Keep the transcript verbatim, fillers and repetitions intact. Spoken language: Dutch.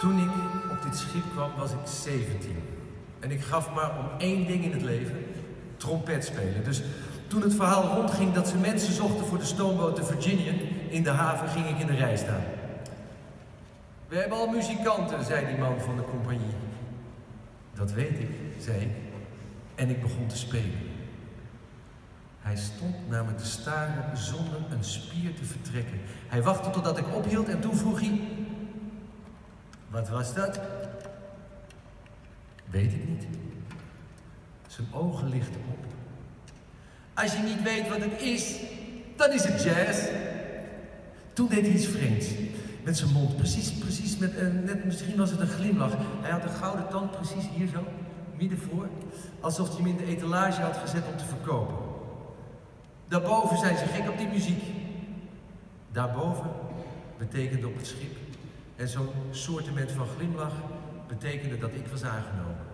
Toen ik op dit schip kwam, was ik zeventien. En ik gaf maar om één ding in het leven, trompet spelen. Dus toen het verhaal rondging dat ze mensen zochten voor de stoomboot de Virginian in de haven, ging ik in de rij staan. We hebben al muzikanten, zei die man van de compagnie. Dat weet ik, zei ik. En ik begon te spelen. Hij stond naar me te staren zonder een spier te vertrekken. Hij wachtte totdat ik ophield en toen vroeg hij... Wat was dat? Weet ik niet. Zijn ogen lichten op. Als je niet weet wat het is, dan is het jazz. Toen deed hij iets vreemds. Met zijn mond, precies, precies, met, uh, net, misschien was het een glimlach. Hij had een gouden tand precies hier zo, midden voor. Alsof hij hem in de etalage had gezet om te verkopen. Daarboven zijn ze gek op die muziek. Daarboven betekende op het schip. En zo'n soortement van glimlach betekende dat ik was aangenomen.